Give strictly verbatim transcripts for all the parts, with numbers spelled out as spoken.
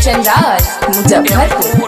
कंचन राज मुजफ्फरपुर।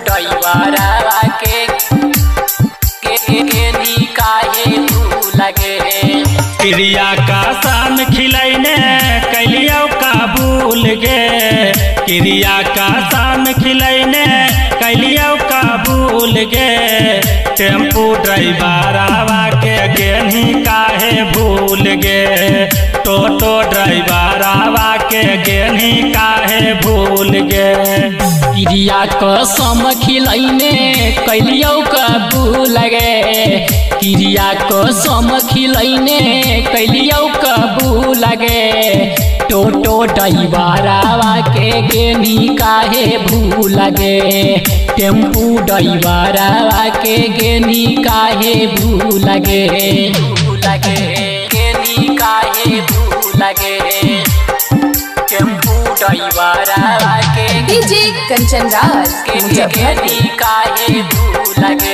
क्रिया का शाम खिलैने कैलियो का भूल गे, क्रिया का शाम खिलैने कैलियो का भूल गे, टेम्पू ड्राइवरवा के गेनी काहे भूल गे, टोटो ड्राइवरवा के गेनी काहे भूल गे। क्रिया कसम खिलैने कैलियो का भूल गे, क्रिया कसम खिलैने कैलियो का भूल गे, टोटो ड्राइवरवा के गेनी काहे भूल गे, टेम्पू ड्राइवरवा के गेनी काहे भूल गे, भूल गे गेनी काहे भूल गे, टेम्पू ड्राइवरवा के डीजे कंचन राज मुजफ्फरपुर। काहे भूल गे।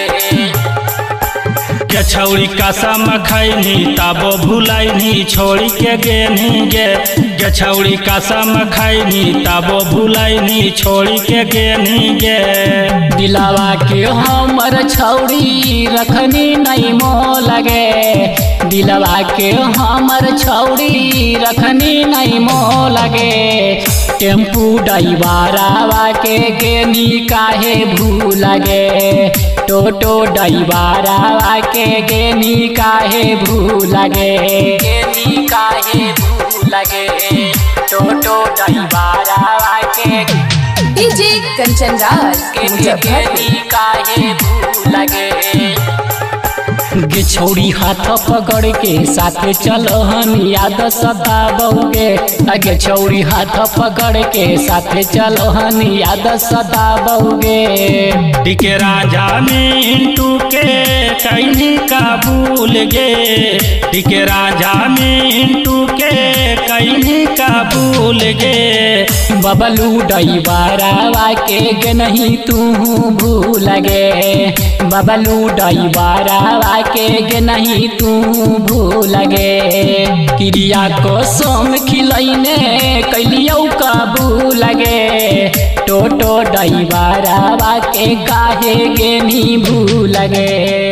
के छौरी कसम खैनी तबो भुलैनी छोड़ी के गेनी गे, के छौरी कसम खैनी तबो भुलैनी छोड़ी के गेनी गे। दिलावा के हमर छौरी रखनी नहीं मोल गे, दिलवा के हमर छौरी रखनी नहीं मोल गे, टेम्पू ड्राइवरवा के गेनी काहे भूल गे, टोटो ड्राइवरवा के गेनी काहे भूल गे, गेनी काहे भूल गे, टोटो ड्राइवरवा के डीजे कंचन राज मुजफ्फरपुर। काहे भूल गे। गे छौरी हाथ पकड़ के साथे चलहन याद सताबोगे, अगे छौरी हाथ पकड़ के साथे चलहन याद सताबोगे। डिके राजा मिंटू के कैनी का भूल गे, डिके राजा मिंटू के कैनी का भूल गे, बबलू ड्राइवरवा के गे नहीं तू भूल गे, बबलू ड्राइवरवा के गे नहीं तू भूल गे। क्रिया कसम खिलैने कैलियो का भूल गे, टोटो ड्राइवरवा के काहे गेनी भूल गे।